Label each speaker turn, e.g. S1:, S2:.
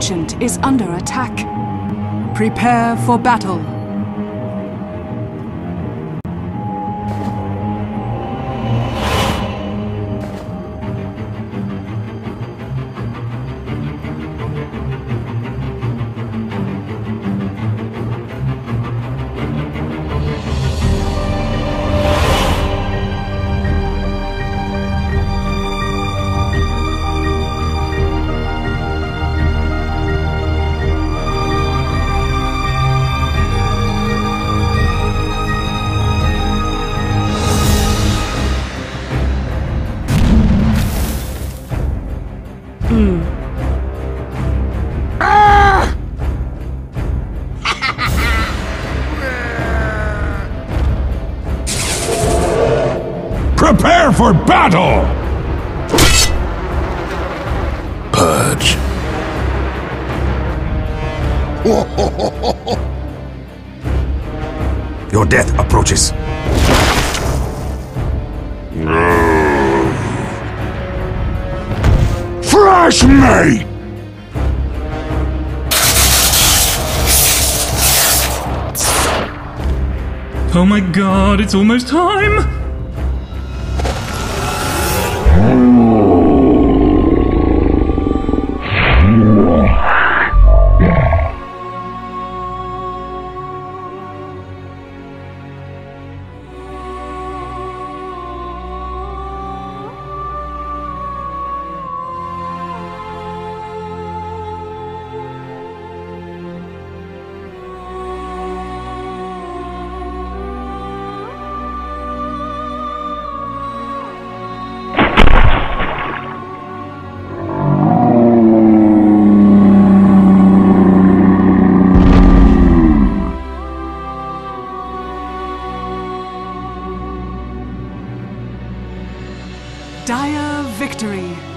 S1: Ancient is under attack. Prepare for battle.
S2: Prepare for battle!
S3: Purge. Your death approaches.
S2: Fresh meat!
S4: Oh my god, it's almost time!
S1: Dire victory.